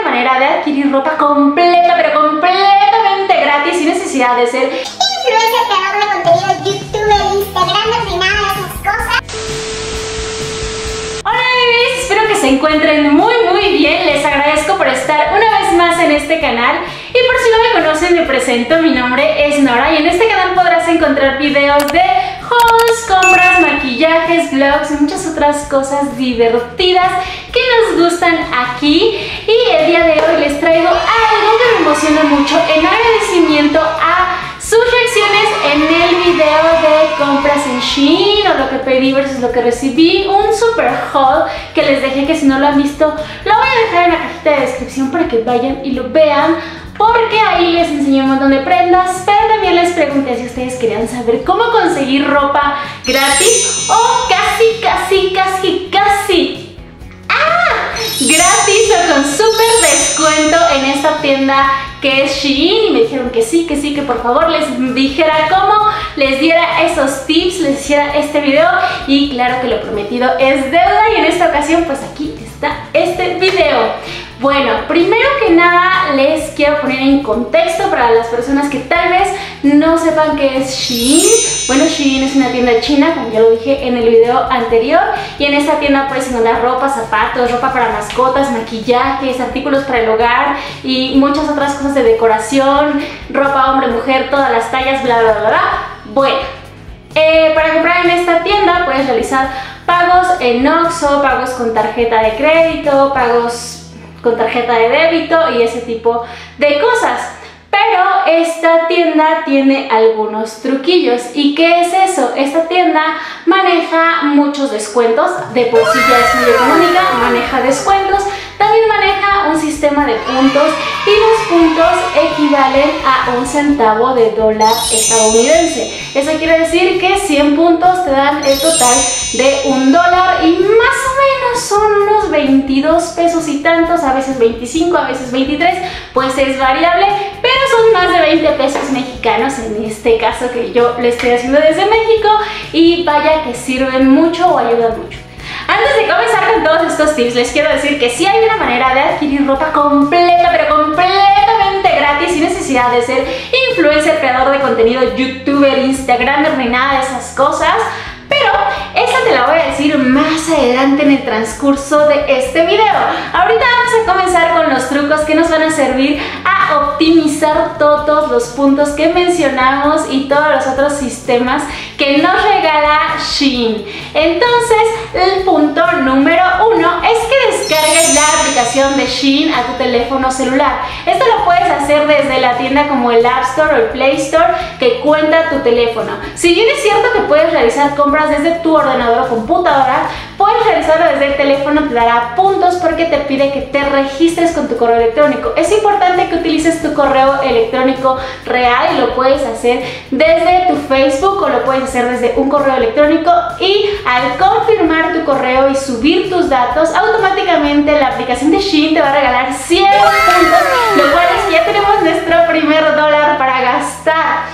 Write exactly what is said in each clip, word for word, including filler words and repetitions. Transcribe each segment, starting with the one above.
manera de adquirir ropa completa, pero completamente gratis, sin necesidad de ser influencer, creador de contenido, youtuber, instagramer, ni nada de esas cosas. Hola bebés, espero que se encuentren muy muy bien. Les agradezco por estar una vez más en este canal. Y por si no me conocen, me presento, mi nombre es Nora y en este canal podrás encontrar videos de hauls, compras, maquillajes, vlogs y muchas otras cosas divertidas que nos gustan aquí. Y el día de hoy les traigo algo que me emociona mucho en agradecimiento a sus reacciones en el video de compras en Shein o lo que pedí versus lo que recibí, un super haul que les dejé, que si no lo han visto lo voy a dejar en la cajita de descripción para que vayan y lo vean, porque ahí les enseñé un montón de prendas, pero también les pregunté si ustedes querían saber cómo conseguir ropa gratis o casi, casi, casi, casi ¡ah! gratis o con súper descuento en esta tienda que es Shein, y me dijeron que sí, que sí, que por favor les dijera cómo, les diera esos tips, les hiciera este video, y claro que lo prometido es deuda, y en esta ocasión pues aquí está este video. Bueno, primero que nada les quiero poner en contexto para las personas que tal vez no sepan qué es Shein. Bueno, Shein es una tienda china, como ya lo dije en el video anterior, y en esta tienda puedes encontrar ropa, zapatos, ropa para mascotas, maquillajes, artículos para el hogar y muchas otras cosas de decoración, ropa hombre, mujer, todas las tallas, bla bla bla bla. Bueno, eh, para comprar en esta tienda puedes realizar pagos en Oxxo, pagos con tarjeta de crédito, pagos con tarjeta de débito y ese tipo de cosas. Pero esta tienda tiene algunos truquillos. ¿Y qué es eso? Esta tienda maneja muchos descuentos, de por sí ya es muy económica, maneja descuentos, también maneja un sistema de puntos y los puntos equivalen a un centavo de dólar estadounidense. Eso quiere decir que cien puntos te dan el total de un dólar y más o menos son unos veintidós pesos y tantos, a veces veinticinco, a veces veintitrés, pues es variable, pero son más de veinte pesos mexicanos en este caso que yo le estoy haciendo desde México, y vaya que sirven mucho o ayudan mucho. Antes de comenzar con todos estos tips, les quiero decir que sí hay una manera de adquirir ropa completa, pero completamente gratis, sin necesidad de ser influencer, creador de contenido, youtuber, instagramer, ni nada de esas cosas. Pero esta te la voy a decir más adelante en el transcurso de este video. Ahorita vamos a comenzar con los trucos que nos van a servir a optimizar todos los puntos que mencionamos y todos los otros sistemas que nos regala Shein. Entonces, el punto número uno es que descargues la aplicación de Shein a tu teléfono celular. Esto lo puedes hacer desde la tienda como el App Store o el Play Store que cuenta tu teléfono. Si bien es cierto que puedes realizar compras desde tu ordenador o computadora, puedes realizarlo desde el teléfono, te dará puntos porque te pide que te registres con tu correo electrónico. Es importante que utilices tu correo electrónico real y lo puedes hacer desde tu Facebook o lo puedes hacer desde un correo electrónico, y al confirmar tu correo y subir tus datos, automáticamente la aplicación de Shein te va a regalar cien puntos, lo cual es que ya tenemos nuestro primer dólar para gastar.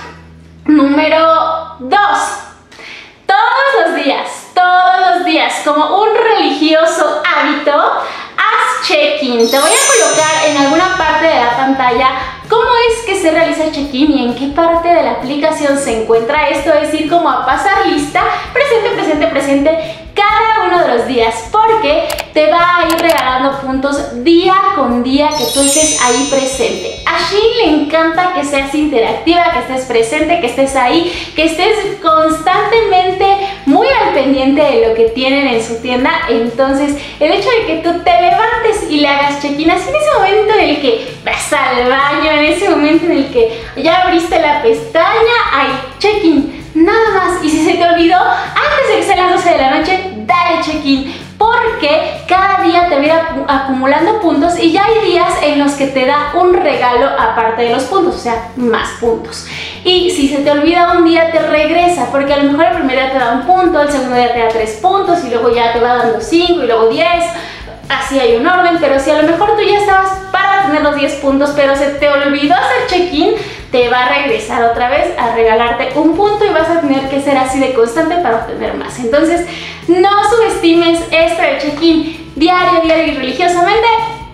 Número dos. Todos los días, todos los días, como un religioso hábito, haz check-in. Te voy a colocar en alguna parte de la pantalla cómo es que se realiza el check-in y en qué parte de la aplicación se encuentra esto, es decir, como a pasar lista, presente, presente, presente, cada uno de los días, porque te va a ir regalando puntos día con día que tú estés ahí presente. A Shein le encanta que seas interactiva, que estés presente, que estés ahí, que estés constantemente muy al pendiente de lo que tienen en su tienda. Entonces, el hecho de que tú te levantes y le hagas check-in así en ese momento en el que vas al baño, en ese momento en el que ya abriste la pestaña, hay check-in, nada más. Y si se te olvidó, antes de que sean las doce de la noche, dale check-in, porque cada día te va a ir acumulando puntos y ya hay días en los que te da un regalo aparte de los puntos, o sea, más puntos. Y si se te olvida un día, te regresa, porque a lo mejor el primer día te da un punto, el segundo día te da tres puntos y luego ya te va dando cinco y luego diez. Así hay un orden, pero si a lo mejor tú ya estabas para tener los diez puntos, pero se te olvidó hacer check-in, te va a regresar otra vez a regalarte un punto y vas a tener que ser así de constante para obtener más. Entonces, no subestimes esto de check-in diario, diario y religiosamente.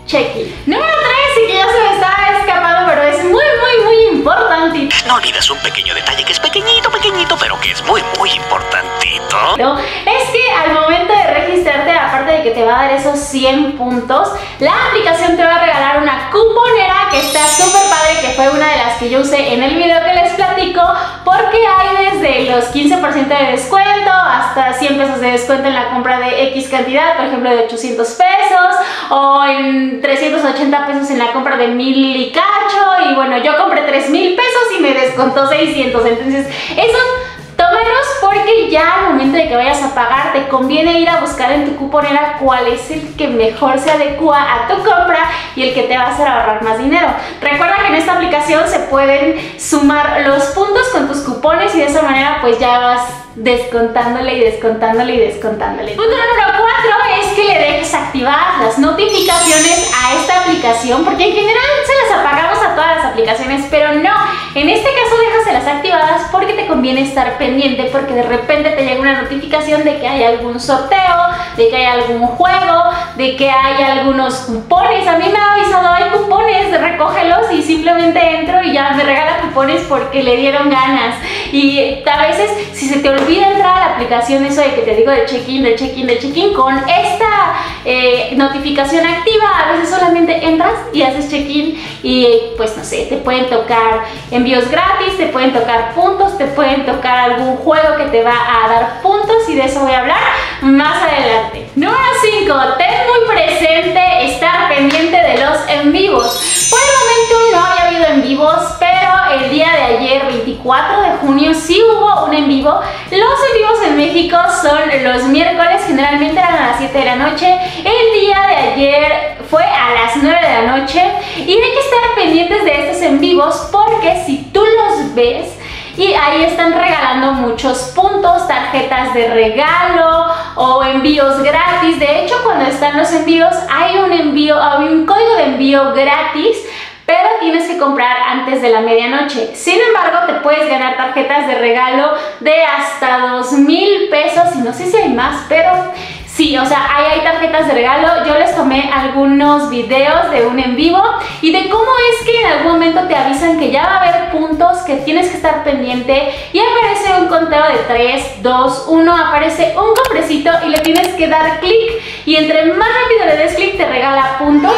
check-in. Número tres, y que ya se me está escapando, pero es muy, muy, muy importante. No olvides un pequeño detalle que es pequeñito, pequeñito, pero que es muy, muy importantito. No, es que al momento de registrarte, aparte de que te va a dar esos cien puntos, la aplicación te va a regalar una cuponera que está súper padre, que fue una de las que yo usé en el video que les platico, porque hay desde los quince por ciento de descuento hasta cien pesos de descuento en la compra de X cantidad, por ejemplo de ochocientos pesos, o en trescientos ochenta pesos en la compra de mil y cacho, y bueno, yo compré tres mil pesos y me descontó seiscientos, entonces eso tómalos, porque ya al momento de que vayas a pagar te conviene ir a buscar en tu cuponera cuál es el que mejor se adecua a tu compra y el que te va a hacer ahorrar más dinero. Recuerda que en esta aplicación se pueden sumar los puntos con tus cupones y de esa manera pues ya vas descontándole y descontándole y descontándole. Punto número cuatro es que le dejes activadas las notificaciones a esta aplicación, porque en general se las apagamos a todas las aplicaciones, pero no, en este caso déjaselas activadas porque te conviene estar pendiente, porque de repente te llega una notificación de que hay algún sorteo, de que hay algún juego, de que hay algunos cupones. A mí me ha avisado, hay cupones, recógelos, y simplemente entro y ya me regala cupones porque le dieron ganas. Y a veces si se te olvida entrar a la aplicación, eso de que te digo de check-in, de check-in, de check-in, con esta eh, notificación activa, a veces solamente entras y haces check-in y pues no sé, te pueden tocar envíos gratis, te pueden tocar puntos, te pueden tocar algún juego que te va a dar puntos, y de eso voy a hablar más adelante. Número cinco, ten muy presente estar pendiente de los en vivos. Por el momento no había habido en vivos, pero el día de ayer, veinticuatro de junio, sí hubo un en vivo. Los en vivos en México son los miércoles, generalmente eran a las siete de la noche. El día de ayer fue a las nueve de la noche, y hay que estar pendientes de estos en vivos porque si tú los ves, y ahí están regalando muchos puntos, tarjetas de regalo o envíos gratis. De hecho, cuando están los envíos, hay un envío, hay un código de envío gratis, pero tienes que comprar antes de la medianoche. Sin embargo, te puedes ganar tarjetas de regalo de hasta dos mil pesos, y no sé si hay más, pero sí, o sea, ahí hay tarjetas de regalo. Yo les tomé algunos videos de un en vivo y de cómo es que en algún momento te avisan que ya va a haber puntos, que tienes que estar pendiente, y aparece un conteo de tres, dos, uno, aparece un cofrecito y le tienes que dar clic, y entre más rápido le des clic te regala puntos.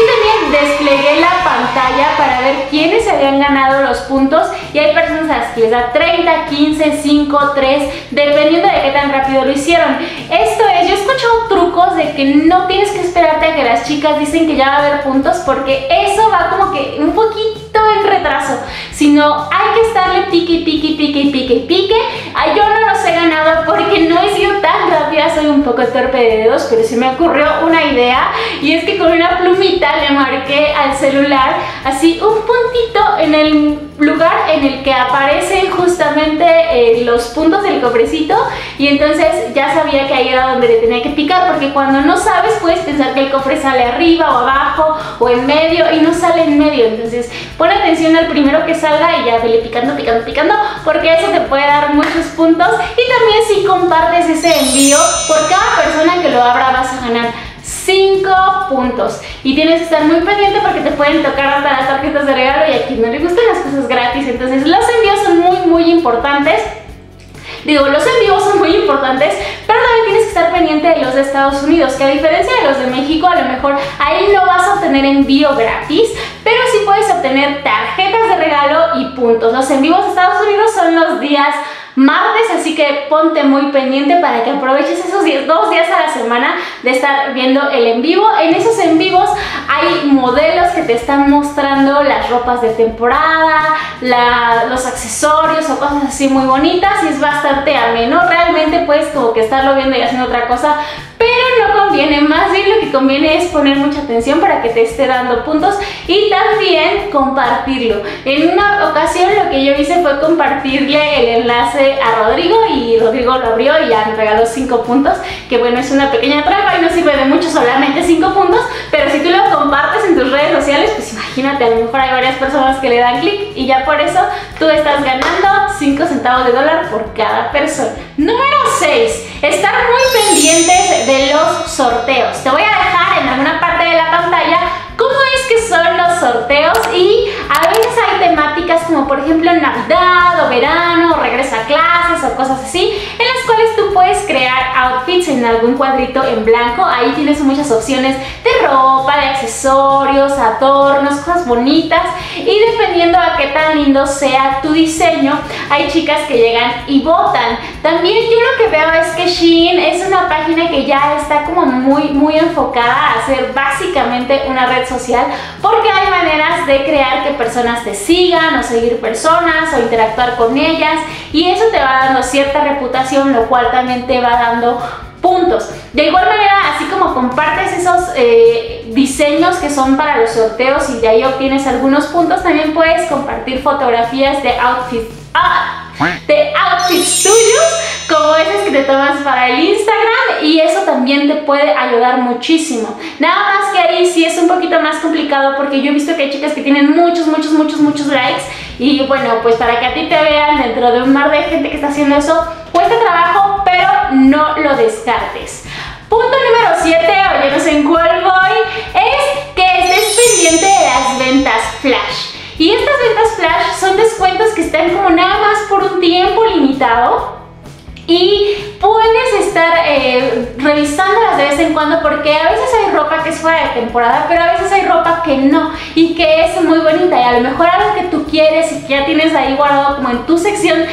Y también desplegué la pantalla para ver quiénes se habían ganado los puntos, y hay personas a las que les da treinta, quince, cinco, tres, dependiendo de qué tan rápido lo hicieron. Esto es, yo escucho trucos de que no tienes que esperarte a que las chicas dicen que ya va a haber puntos, porque eso va como que un poquito en retraso, sino hay que estarle pique, pique, pique, pique, pique. Ay, yo no los he ganado porque no he sido tan rápida, soy un poco torpe de dedos, pero se me ocurrió una idea, y es que con una plumita le marqué al celular así un puntito en el lugar en el que aparecen justamente eh, los puntos del cofrecito, y entonces ya sabía que ahí era donde le tenía que picar, porque cuando no sabes puedes pensar que el cofre sale arriba o abajo o en medio, y no sale en medio. Entonces pon atención al primero que salga y ya vele picando, picando, picando, porque eso te puede dar muchos puntos. Y también si compartes ese envío, por cada persona que lo abra vas a ganar cinco puntos, y tienes que estar muy pendiente porque te pueden tocar hasta las tarjetas de regalo, y a quien no le gustan las cosas gratis. Entonces los envíos son muy muy importantes. Digo, los envíos son muy importantes, pero también tienes que estar pendiente de los de Estados Unidos, que a diferencia de los de México, a lo mejor ahí no vas a obtener envío gratis, pero sí puedes obtener tarjetas de regalo y puntos. Los envíos de Estados Unidos son los días martes, así que ponte muy pendiente para que aproveches esos diez, dos días a la semana de estar viendo el en vivo. En esos en vivos hay modelos que te están mostrando las ropas de temporada, la, los accesorios o cosas así muy bonitas, y es bastante ameno. Realmente puedes como que estarlo viendo y haciendo otra cosa, pero no conviene. Más bien lo que conviene es poner mucha atención para que te esté dando puntos, y también compartirlo. En una ocasión lo que yo hice fue compartirle el enlace a Rodrigo, y Rodrigo lo abrió y ya me regaló cinco puntos, que bueno, es una pequeña trampa y no sirve de mucho solamente cinco puntos, pero si tú lo compartes en tus redes sociales, pues imagínate, a lo mejor hay varias personas que le dan clic, y ya por eso tú estás ganando cinco centavos de dólar por cada persona. Número seis, estar muy pendientes de los sorteos. Te voy a dejar en alguna parte de la pantalla sorteos y a veces hay temáticas como por ejemplo Navidad o verano o regreso a clases o cosas así, en las cuales tú puedes crear outfits en algún cuadrito en blanco. Ahí tienes muchas opciones de ropa, de accesorios, adornos, cosas bonitas, y dependiendo a qué tan lindo sea tu diseño, hay chicas que llegan y votan. También yo lo que veo es que Shein es una página que ya está como muy muy enfocada a ser básicamente una red social, porque hay maneras de crear que personas te sigan o seguir personas o interactuar con ellas, y eso te va dando cierta reputación, lo cual también te va dando puntos. De igual manera, así como compartes esos eh, diseños que son para los sorteos y de ahí obtienes algunos puntos, también puedes compartir fotografías de outfits, ah, de outfits tuyos, como esas que te tomas para el Instagram, y eso también te puede ayudar muchísimo. Nada más que ahí sí es un poquito más complicado, porque yo he visto que hay chicas que tienen muchos, muchos, muchos, muchos likes, y bueno, pues para que a ti te vean dentro de un mar de gente que está haciendo eso, cuesta trabajo, pero no lo descartes. Punto número siete, o yo no sé en cuál voy, es que estés pendiente de las ventas flash. Y estas ventas flash son descuentos que están como nada más por un tiempo limitado, y puedes estar eh, revisándolas de vez en cuando, porque a veces hay ropa que es fuera de temporada, pero a veces hay ropa que no y que es muy bonita, y a lo mejor algo que tú quieres y que ya tienes ahí guardado como en tu sección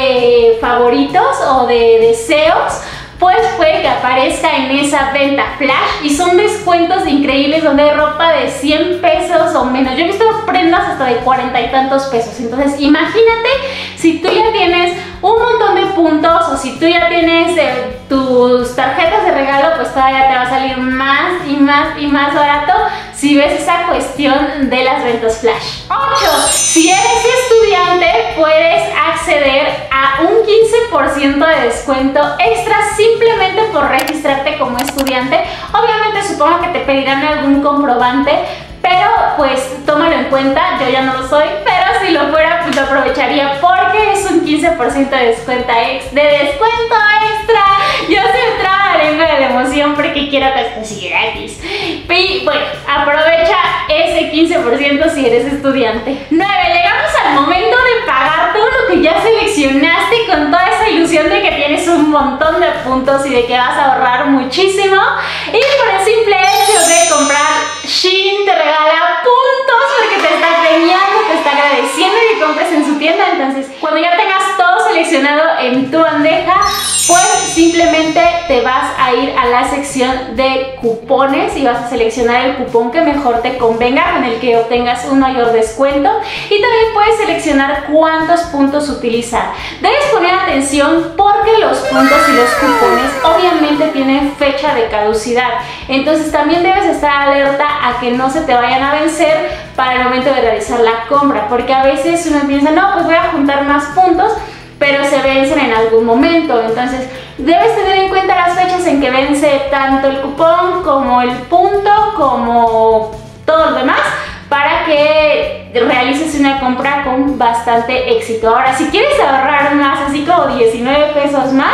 de favoritos o de deseos, pues puede que aparezca en esa venta flash, y son descuentos increíbles donde hay ropa de cien pesos o menos. Yo he visto prendas hasta de cuarenta y tantos pesos. Entonces imagínate si tú ya tienes un montón de puntos, o si tú ya tienes eh, tus tarjetas de regalo, pues todavía te va a salir más y más y más barato si ves esa cuestión de las ventas flash. ocho. Si eres estudiante, puedes acceder a un quince por ciento de descuento extra simplemente por registrarte como estudiante. Obviamente supongo que te pedirán algún comprobante, pero pues tómalo en cuenta. Yo ya no lo soy, pero si lo fuera, pues lo aprovecharía, porque es un quince por ciento de descuento, ex, de descuento extra. Yo se me traba la lengua de la emoción porque quiero que esto sea gratis. Y bueno, aprovecha ese quince por ciento si eres estudiante. nueve. Llegamos al momento de pagar todo lo que ya seleccionaste, con toda esa ilusión de que tienes un montón de puntos y de que vas a ahorrar muchísimo. Y por el simple hecho de comprar, Shein te regala puntos porque te está premiando, te está agradeciendo que compres en su tienda. Entonces, cuando ya tengas todo seleccionado en tu bandeja, pues simplemente te vas a ir a la sección de cupones y vas a seleccionar el cupón que mejor te convenga, con el que obtengas un mayor descuento, y también puedes seleccionar cuántos puntos utilizar. Debes poner atención porque los puntos y los cupones obviamente tienen fecha de caducidad, entonces también debes estar alerta a que no se te vayan a vencer para el momento de realizar la compra, porque a veces uno piensa, no, pues voy a juntar más puntos, pero se vencen en algún momento. Entonces debes tener en cuenta las fechas en que vence tanto el cupón como el punto, como todo lo demás, para que realices una compra con bastante éxito. Ahora, si quieres ahorrar más, así como diecinueve pesos más,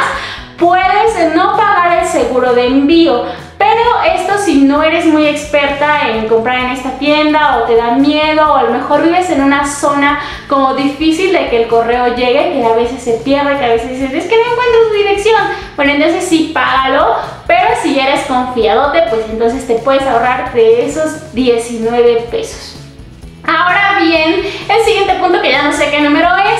puedes no pagar el seguro de envío. Pero esto si no eres muy experta en comprar en esta tienda, o te da miedo, o a lo mejor vives en una zona como difícil de que el correo llegue, que a veces se pierde, que a veces dices, es que no encuentro su dirección. Bueno, entonces sí, págalo, pero si ya eres confiadote, pues entonces te puedes ahorrar de esos diecinueve pesos. Ahora bien, el siguiente punto, que ya no sé qué número es,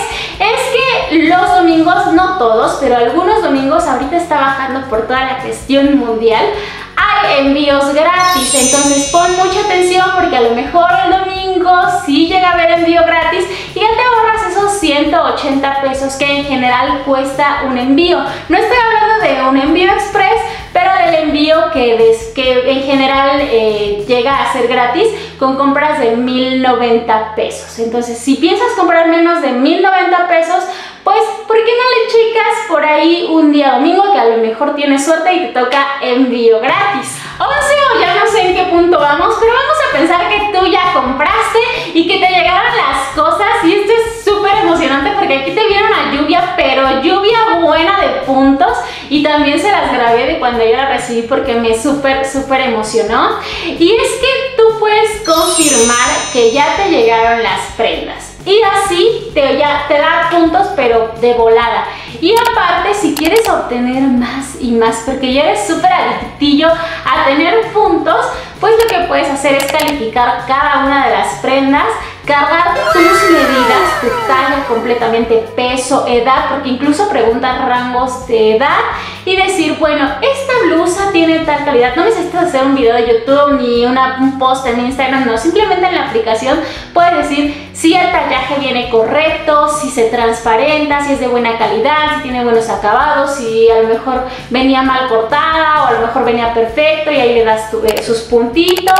es que los domingos, no todos, pero algunos domingos, ahorita está bajando por toda la cuestión mundial, hay envíos gratis. Entonces pon mucha atención, porque a lo mejor el domingo sí llega a haber envío gratis y ya te ahorras esos ciento ochenta pesos que en general cuesta un envío. No estoy hablando de un envío express, pero del envío que, des, que en general eh, llega a ser gratis con compras de mil noventa pesos. Entonces, si piensas comprar menos de mil noventa pesos, pues ¿por qué no le checas por ahí un día domingo, que a lo mejor tienes suerte y te toca envío gratis? once, o ya no sé en qué punto vamos, pero vamos a pensar que tú ya compraste y que te llegaron las cosas, y esto es súper emocionante porque aquí te viene una lluvia, pero lluvia buena de puntos, y también se las grabé de cuando yo la recibí porque me súper, súper emocionó. Y es que tú puedes confirmar que ya te llegaron las prendas. Y así te, ya, te da puntos, pero de volada. Y aparte, si quieres obtener más y más, porque ya eres súper adictillo a tener puntos, pues lo que puedes hacer es calificar cada una de las prendas, cargar tus medidas, tu talla completamente, peso, edad, porque incluso preguntas rangos de edad y decir, bueno, esta blusa tiene tal calidad. No necesitas hacer un video de YouTube ni una, un post en Instagram, no, simplemente en la aplicación puedes decir si el tallaje viene correcto, si se transparenta, si es de buena calidad, si tiene buenos acabados, si a lo mejor venía mal cortada o a lo mejor venía perfecto, y ahí le das tu, eh, sus puntitos.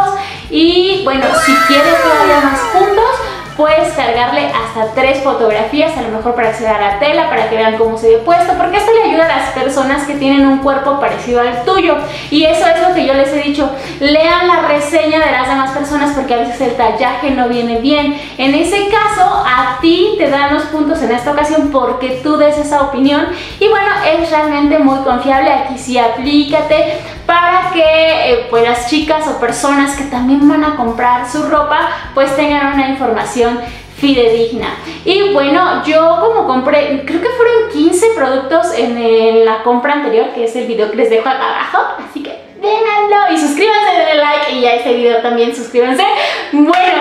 Y bueno, si quieres todavía más puntos, puedes cargarle hasta tres fotografías, a lo mejor para acceder a la tela, para que vean cómo se ve puesto, porque esto le ayuda a las personas que tienen un cuerpo parecido al tuyo. Y eso es lo que yo les he dicho, lean la reseña de las demás personas, porque a veces el tallaje no viene bien. En ese caso, a ti te dan los puntos en esta ocasión porque tú des esa opinión. Y bueno, es realmente muy confiable. Aquí sí aplícate para que eh, pues las chicas o personas que también van a comprar su ropa pues tengan una información fidedigna. Y bueno, yo como compré, creo que fueron quince productos en, en la compra anterior, que es el video que les dejo acá abajo, así que véanlo y suscríbanse, denle like, y a este video también suscríbanse. Bueno,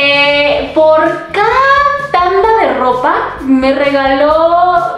eh, por cada tanda de ropa me regaló,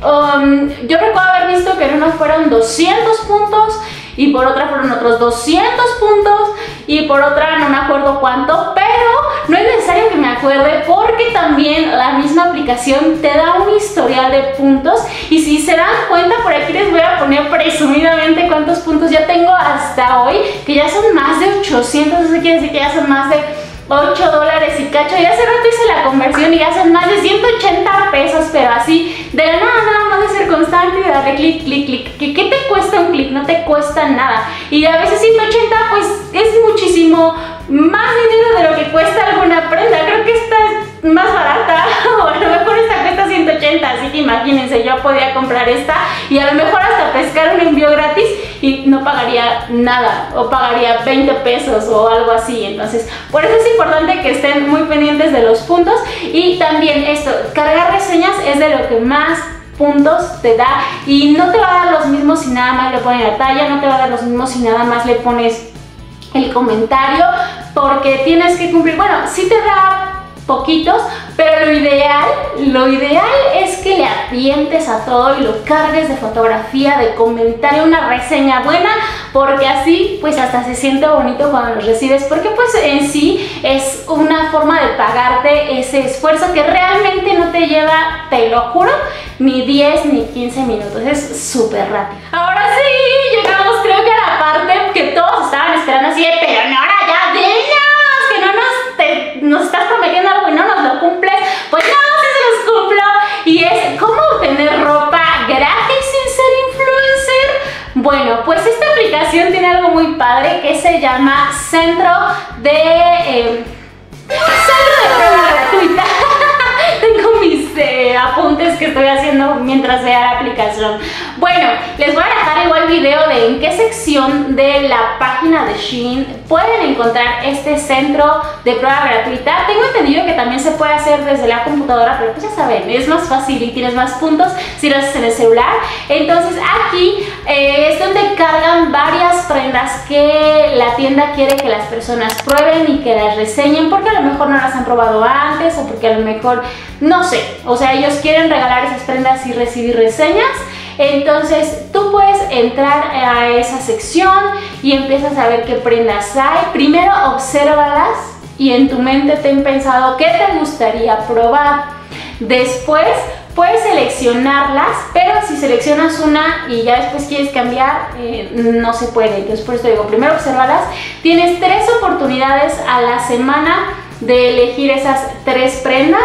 um, yo recuerdo haber visto que en una fueron doscientos puntos, y por otra fueron otros doscientos puntos, y por otra no me acuerdo cuánto, pero no es necesario que me acuerde, porque también la misma aplicación te da un historial de puntos. Y si se dan cuenta, por aquí les voy a poner presumidamente cuántos puntos ya tengo hasta hoy, que ya son más de ochocientos, eso quiere decir que ya son más de ocho dólares y cacho. Y hace rato hice la conversión y ya son más de ciento ochenta pesos, pero así de la nada, nada más de ser constante y de darle clic, clic, clic. ¿Qué, ¿Qué te cuesta un clic? No te cuesta nada. Y a veces ciento ochenta pues es muchísimo más dinero de lo que cuesta alguna prenda. Creo que esta es más barata, o a lo mejor esta cuesta ciento ochenta, así que imagínense, yo podía comprar esta y a lo mejor hasta pescar un envío gratis y no pagaría nada, o pagaría veinte pesos o algo así. Entonces, por eso es importante que estén muy pendientes de los puntos. Y también esto, cargar reseñas es de lo que más puntos te da, y no te va a dar los mismos si nada más le pones la talla, no te va a dar los mismos si nada más le pones el comentario, porque tienes que cumplir, bueno, sí te da poquitos, pero lo ideal, lo ideal es que le avientes a todo y lo cargues de fotografía, de comentario, una reseña buena, porque así pues hasta se siente bonito cuando los recibes, porque pues en sí es una forma de pagarte ese esfuerzo que realmente no te lleva, te lo juro, ni diez ni quince minutos, es súper rápido. Ahora sí, llegamos creo que a la parte que todos estaban esperando, así de, pero Nora, ya dinos, que no nos, te, nos estás prometiendo algo y no nos lo cumples. Pues no, sí se los cumplo, y es cómo obtener ropa gratis sin ser influencer. Bueno, pues esta aplicación tiene algo muy padre que se llama Centro de... Eh, Centro de Prueba Gratuita. Tengo mis eh, apuntes que estoy haciendo mientras vea la aplicación. Bueno, les voy a dejar igual video de en qué sección de la página de Shein pueden encontrar este centro de prueba gratuita. Tengo entendido que también se puede hacer desde la computadora, pero pues ya saben, es más fácil y tienes más puntos si lo haces en el celular. Entonces aquí eh, es donde cargan varias prendas que la tienda quiere que las personas prueben y que las reseñen, porque a lo mejor no las han probado antes, o porque a lo mejor, no sé, o sea, ellos quieren regalar esas prendas y recibir reseñas. Entonces tú puedes entrar a esa sección y empiezas a ver qué prendas hay. Primero obsérvalas y en tu mente ten pensado qué te gustaría probar. Después puedes seleccionarlas, pero si seleccionas una y ya después quieres cambiar, eh, no se puede. Entonces por eso digo, primero obsérvalas. Tienes tres oportunidades a la semana de elegir esas tres prendas.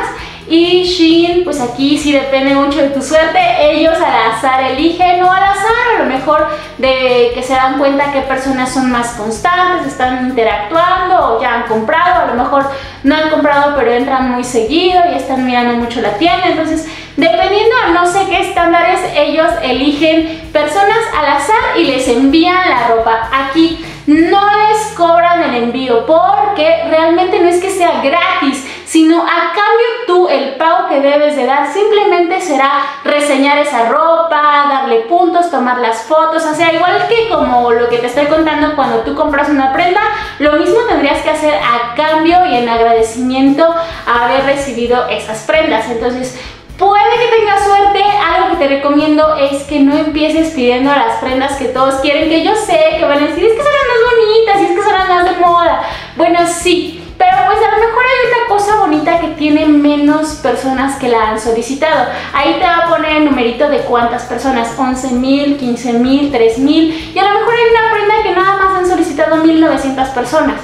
Y Shein, pues aquí sí depende mucho de tu suerte. Ellos al azar eligen, o al azar a lo mejor de que se dan cuenta que personas son más constantes, están interactuando o ya han comprado, a lo mejor no han comprado pero entran muy seguido y están mirando mucho la tienda. Entonces, dependiendo a no sé qué estándares, ellos eligen personas al azar y les envían la ropa. Aquí no les cobran el envío porque realmente no es que sea gratis, sino a cambio tú el pago que debes de dar simplemente será reseñar esa ropa, darle puntos, tomar las fotos, o sea, igual que como lo que te estoy contando cuando tú compras una prenda, lo mismo tendrías que hacer a cambio y en agradecimiento a haber recibido esas prendas. Entonces, puede que tengas suerte. Algo que te recomiendo es que no empieces pidiendo las prendas que todos quieren, que yo sé que van a decir, es que son las más bonitas y es que son las más de moda. Bueno, sí, pero pues a lo mejor hay una cosa bonita que tiene menos personas que la han solicitado. Ahí te va a poner el numerito de cuántas personas, once mil, quince mil, tres mil, y a lo mejor hay una prenda que nada más han solicitado mil novecientas personas.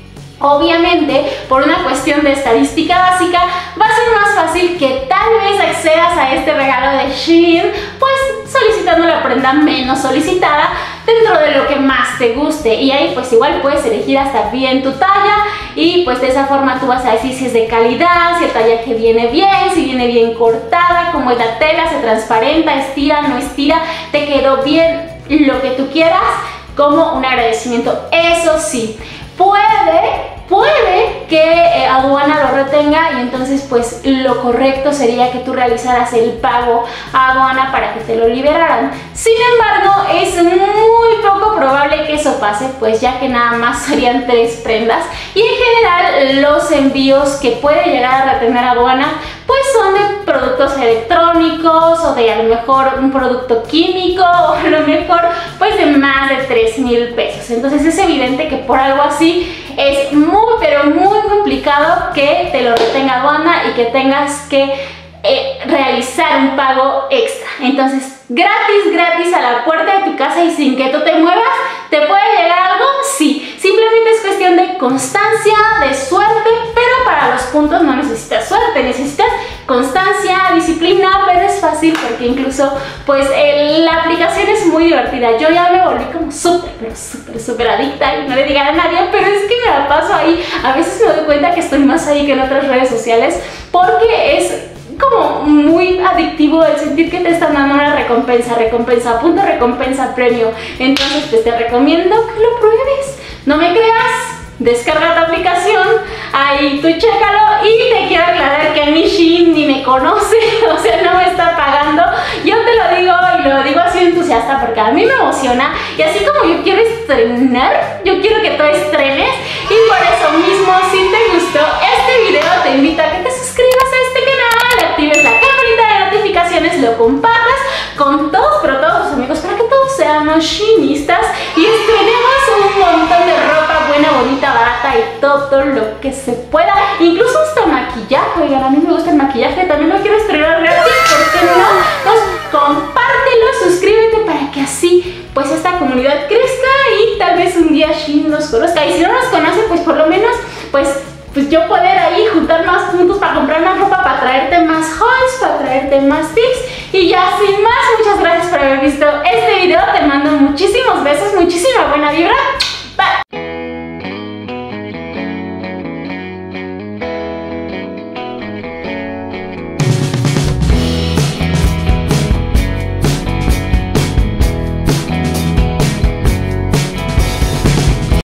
Obviamente, por una cuestión de estadística básica, va a ser más fácil que tal vez accedas a este regalo de Shein, pues solicitando la prenda menos solicitada dentro de lo que más te guste. Y ahí pues igual puedes elegir hasta bien tu talla y pues de esa forma tú vas a decir si es de calidad, si el tallaje viene bien, si viene bien cortada, cómo es la tela, se transparenta, estira, no estira, te quedó bien, lo que tú quieras, como un agradecimiento. Eso sí, puede Puede que eh, aduana lo retenga y entonces pues lo correcto sería que tú realizaras el pago a aduana para que te lo liberaran. Sin embargo, es muy poco probable que eso pase, pues ya que nada más serían tres prendas y en general los envíos que puede llegar a retener aduana pues son de productos electrónicos o de a lo mejor un producto químico o a lo mejor pues de más de tres mil pesos. Entonces es evidente que por algo así es muy pero muy complicado que te lo retenga aduana y que tengas que eh, realizar un pago extra. Entonces gratis, gratis a la puerta de tu casa y sin que tú te muevas, ¿te puede llegar algo? Sí, simplemente es cuestión de constancia, de suerte, pero para los puntos no necesitas suerte, necesitas constancia, disciplina, pero es fácil porque incluso pues el, la aplicación es muy divertida. Yo ya me volví como súper, pero súper, súper adicta y no le diga a nadie, pero es que me la paso ahí. A veces me doy cuenta que estoy más ahí que en otras redes sociales porque es como muy adictivo el sentir que te están dando una recompensa, recompensa, punto, recompensa, premio. Entonces pues te recomiendo que lo pruebes. No me creas, descarga tu aplicación, ahí tú chécalo y te quiero aclarar que a mí Shein ni me conoce, o sea, no me está pagando. Yo te lo digo y lo digo así entusiasta porque a mí me emociona y así como yo quiero estrenar, yo quiero que tú estrenes y por eso mismo, si te gustó este video, te invito a que te suscribas a este canal, actives la campanita de notificaciones, lo compartas con todos, pero todos tus amigos para que todos seamos Sheinistas y estrenemos un montón de ropa buena, bonita, barata y todo lo que se pueda, incluso hasta maquillaje. Oigan, a mí me gusta el maquillaje, también lo quiero estrenar gratis, ¿por qué no? Pues compártelo, suscríbete para que así pues esta comunidad crezca y tal vez un día Shein nos conozca, y si no nos conoce pues por lo menos pues pues yo poder ahí juntar más puntos para comprar más ropa, para traerte más hauls, para traerte más tips. Y ya sin más, muchas gracias por haber visto este video, te mando muchísimos besos, muchísima buena vibra.